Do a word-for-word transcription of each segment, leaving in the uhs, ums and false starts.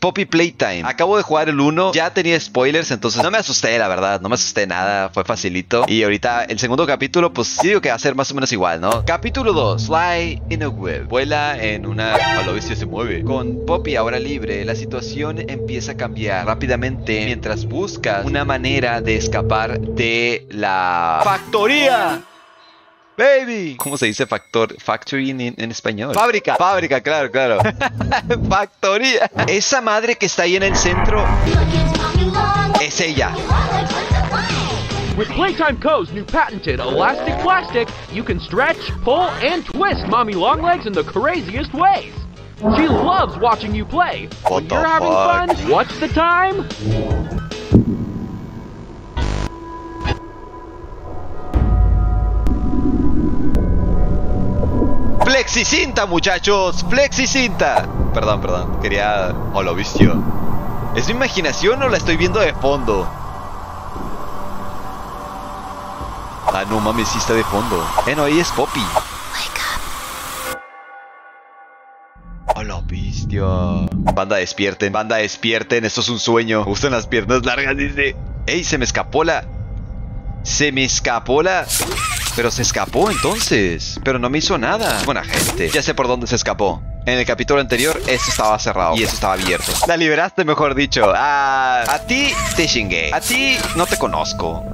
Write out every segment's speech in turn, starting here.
Poppy Playtime. Acabo de jugar el uno, ya tenía spoilers, entonces no me asusté, la verdad. No me asusté nada, fue facilito. Y ahorita el segundo capítulo, pues sí digo que va a ser más o menos igual, ¿no? Capítulo dos, Fly in a Web. Vuela en una... A la bestia se mueve. Con Poppy ahora libre, la situación empieza a cambiar rápidamente mientras busca una manera de escapar de la factoría. Baby. ¿Cómo se dice factor, factory en, en español? Fábrica. Fábrica, claro, claro. Factoría. Esa madre que está ahí en el centro es ella. With Playtime Co's new patented Elastic Plastic, you can stretch, pull, and twist Mommy Longlegs in the craziest ways. She loves watching you play. When you're having fun, what's the time? Flexicinta, muchachos. Flexicinta. Perdón, perdón. Quería... Oh, lo vistió. ¿Es mi imaginación o la estoy viendo de fondo? Ah, no mames, sí está de fondo. Eh, no, ahí es Poppy. Oh, lo vistió. Banda, despierten. Banda, despierten. Esto es un sueño. Me gustan las piernas largas, dice. Ey, se me escapó la... Se me escapó la... Pero se escapó entonces. Pero no me hizo nada. Buena gente. Ya sé por dónde se escapó. En el capítulo anterior, esto estaba cerrado y eso estaba abierto. La liberaste, mejor dicho. Ah, a ti te chingué. A ti no te conozco.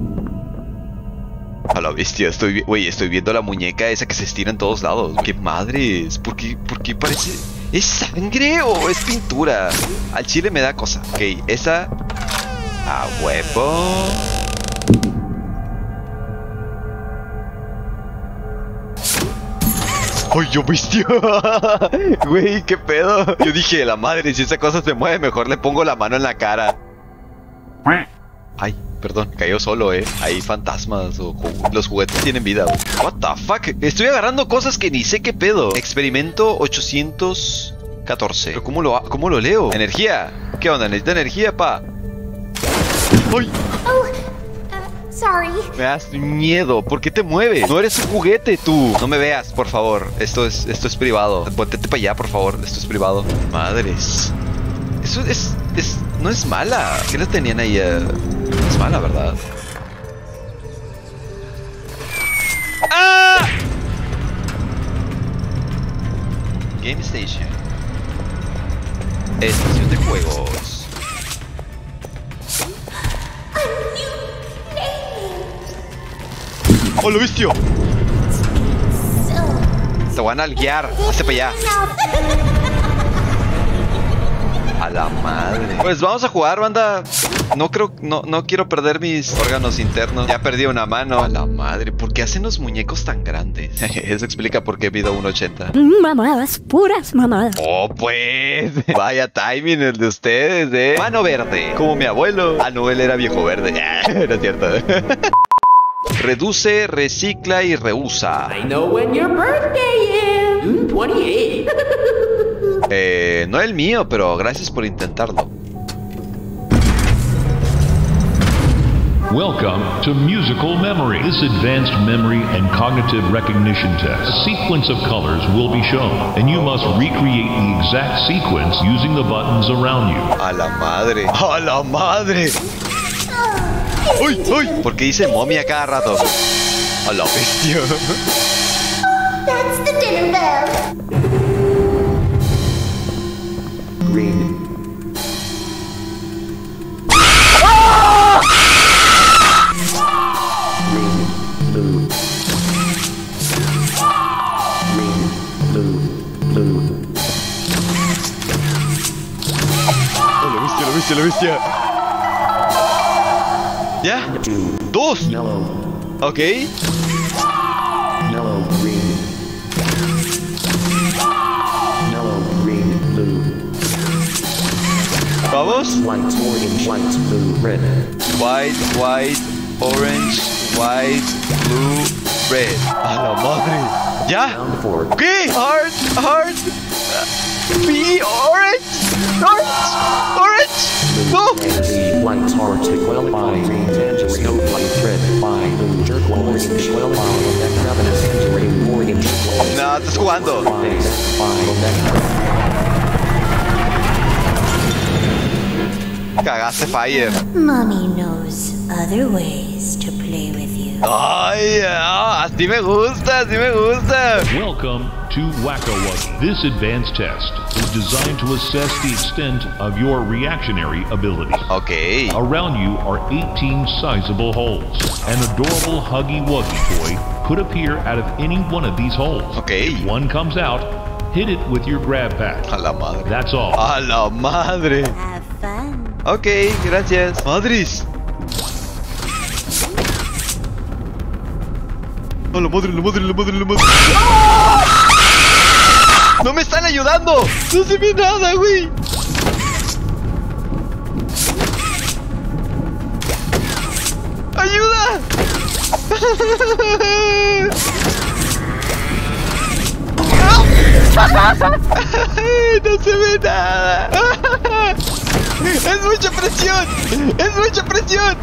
A la bestia, estoy, güey, estoy viendo la muñeca esa que se estira en todos lados. ¡Qué madres! ¿Por qué, por qué parece...? ¿Es sangre o es pintura? Al chile me da cosa. Ok, esa... A huevo... ¡Ay, yo bestia! Güey, ¿qué pedo? Yo dije, la madre, si esa cosa se mueve, mejor le pongo la mano en la cara. Ay, perdón, cayó solo, eh. Hay fantasmas o jugu los juguetes tienen vida. What the fuck? Estoy agarrando cosas que ni sé qué pedo. Experimento ochocientos catorce. ¿Pero cómo lo, cómo lo leo? Energía. ¿Qué onda? ¿Necesita energía, pa? ¡Ay! Oh, uh, sorry. Me das miedo. ¿Por qué te mueves? No eres un juguete, tú. No me veas, por favor. Esto es, esto es privado. Póntete para allá, por favor. Esto es privado. Madres. Eso es, es... No es mala. ¿Qué le tenían ahí? Uh, no es mala, ¿verdad? ¡Ah! Game Station. Estación de juegos. ¡Oh, lo viste! Te van a guiar. Hazte para allá. A la madre. Pues vamos a jugar, banda. No creo, no, no quiero perder mis órganos internos. Ya perdí una mano. A la madre. ¿Por qué hacen los muñecos tan grandes? Eso explica por qué mido uno ochenta. Mamadas, puras mamadas. Oh, pues. Vaya timing el de ustedes, eh. Mano verde. Como mi abuelo. Ah, no, él era viejo verde. No es cierto. Reduce, recicla y reusa. I know when your birthday is. June twenty-eighth. Eh, no el mío, pero gracias por intentarlo. Welcome to Musical Memory. This advanced memory and cognitive recognition test. A sequence of colors will be shown, and you must recreate the exact sequence using the buttons around you. A la madre. A la madre. ¡Uy, uy! ¿Por qué dice momia cada rato? A la bestia. That's the dinner bell. Green. Green, blue. Green, blue, blue. Oh, lo bestia, lo bestia, lo bestia. ¿Ya? Two. Dos. Yellow. Ok. Yellow, green. Yellow, green, blue. Vamos. White, orange, white, blue, red. White, white, orange, white, blue, red. A la madre. ¿Ya? Round four. ¿Qué? Heart, heart. B, orange. Orange. Orange. No. Fantasy, white, arctic, well, by green, tangerine, snow, white, red, by blue, turquoise, orange, well, by that ravenous, tangerine, orange, No, estás jugando. by, by that. Cagaste Fire. Mommy knows other ways to play with you. Ay, ah, así me gusta, así me gusta. Welcome to Whack-A-Wuggy. This advanced test is designed to assess the extent of your reactionary ability. Ok. Around you are eighteen sizable holes. An adorable Huggy Wuggy toy could appear out of any one of these holes. Ok. If one comes out, hit it with your grab pack. A la madre. That's all. A la madre. Have fun. Ok, gracias. Madres. A la madre, la madre, la madre, la madre. ¡No me están ayudando! ¡No se ve nada, güey! ¡Ayuda! ¡No se ve nada! ¡Es mucha presión! ¡Es mucha presión!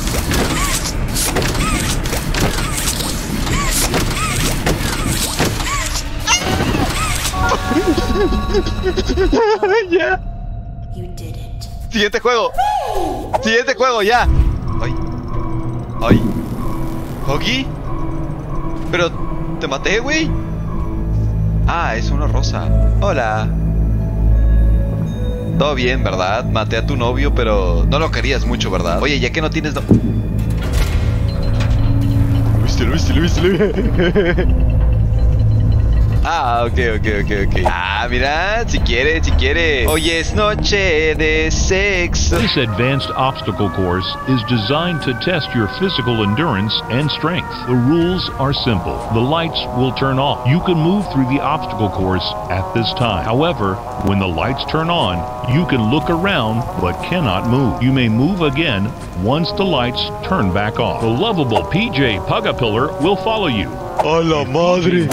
Ya. You did it. Siguiente juego. Siguiente juego, ya. Ay. Ay. ¿Huggy? Pero te maté, güey. Ah, es una rosa. Hola. Todo bien, ¿verdad? Maté a tu novio, pero no lo querías mucho, ¿verdad? Oye, ya que no tienes... No... Lo viste, lo viste, lo viste, lo viste. Ah, ok, ok, ok, ok. Ah, mira, si quiere, si quiere. Hoy es noche de sexo. This advanced obstacle course is designed to test your physical endurance and strength. The rules are simple. The lights will turn off. You can move through the obstacle course at this time. However, when the lights turn on, you can look around but cannot move. You may move again once the lights turn back off. The lovable P J Pugapillar will follow you. ¡A la madre!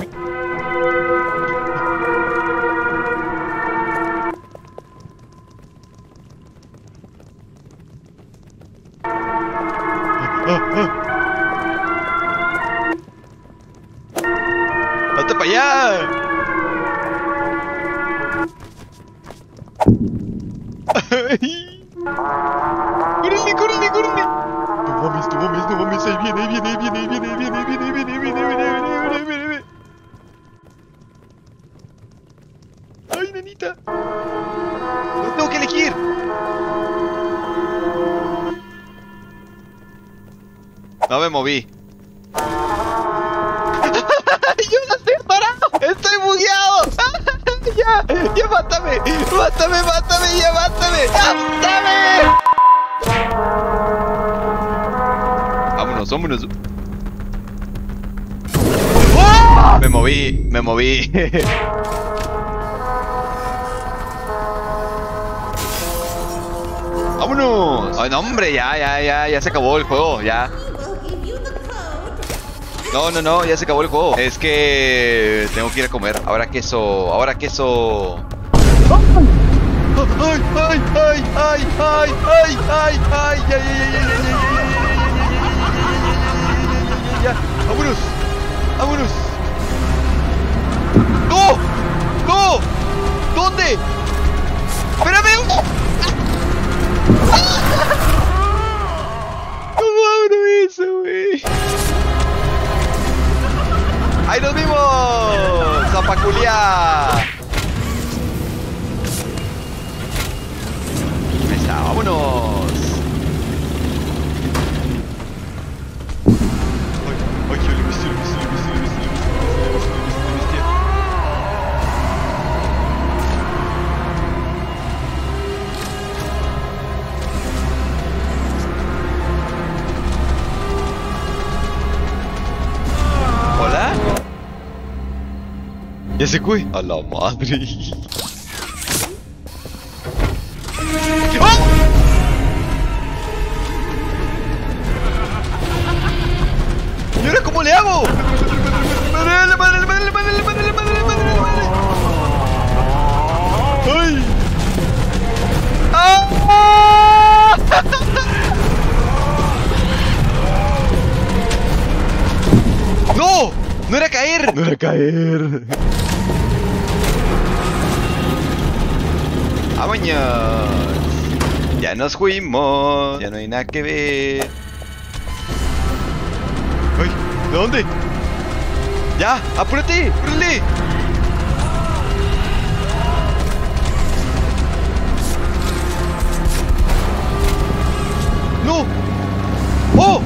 ¡Hazte para allá! ¡Córrele, córrele, córrele! No mames, no mames, no mames, ahí viene, ahí viene, ahí viene, ahí viene, ahí viene, ahí viene, ahí viene, ahí viene, ahí viene, ahí viene, ahí viene, ahí viene. ¡Ay, nenita! ¡No tengo que elegir! No me moví. ¡Yo no estoy parado! ¡Estoy bugueado! ¡Ya! ¡Ya mátame! ¡Mátame, mátame! ¡Ya mátame! ¡Mátame! Vámonos, vámonos. ¡Oh! Me moví, me moví. ¡Vámonos! ¡Ay, no, hombre! Ya, ya, ya, ya se acabó el juego, ya. No, no, no, ya se acabó el juego. Es que tengo que ir a comer. Ahora queso, ahora queso. ¡Ay, ay, ay, ay, ay, ay, ay, ay, ay, ya, ya, ya, ya, ya, ya, vámonos, vámonos. ¡No! ¡No! ¿Dónde? ¡Espérame! ¿Cómo abro eso, güey? ¡Ahí nos vimos! ¡Zapaculia! Ahí está, vámonos. Ay, ay, yo le viste, le viste, le viste, le viste, le viste, le viste, le viste, le viste, le viste. ¿Hola? ¿Ya se fue? A la madre. ¡Oh! ¿Y ahora cómo le hago? ¡Madre, madre, madre, madre, madre, madre, madre, madre! ¡Ay! ¡Ah! ¡No! ¡No era caer! ¡No era caer! ¡Vámonos! Ya nos fuimos. Ya no hay nada que ver. ¡Ay! ¿De dónde? ¡Ya! ¡Apúrate! ¡Apúrate! ¡No! ¡Oh!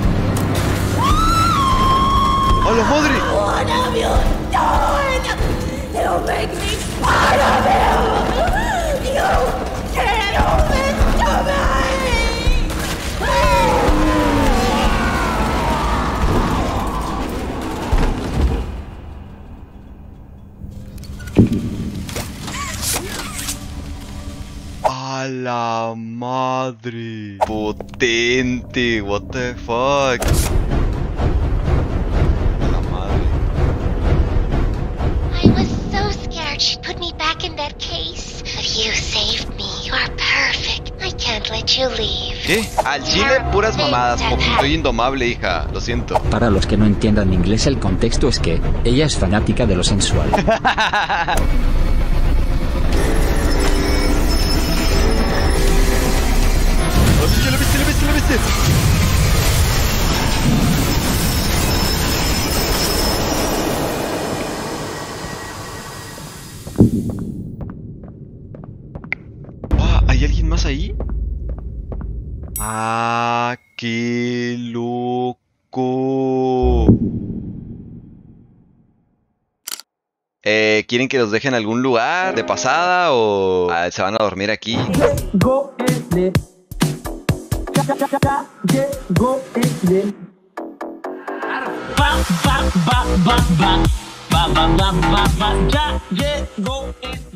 ¡A la madre! What have you done? You make me part of you! You can't hold this to me! ¡A la madre! Potente, what the fuck. A la madre. I was so scared she'd put me back in that case. But you saved me. You are perfect. I can't let you leave. ¿Qué? Al chile puras mamadas, Poppy. Soy indomable, hija. Lo siento. Para los que no entiendan inglés, el contexto es que ella es fanática de lo sensual. ¡Ya lo viste, lo viste, lo viste! Ah, ¿hay alguien más ahí? ¡Ah, qué loco! Eh, ¿quieren que los deje en algún lugar de pasada o ah, se van a dormir aquí? Go in Ya llegó el ba ba ba ba ba ba ba ba ba ba ya llegó el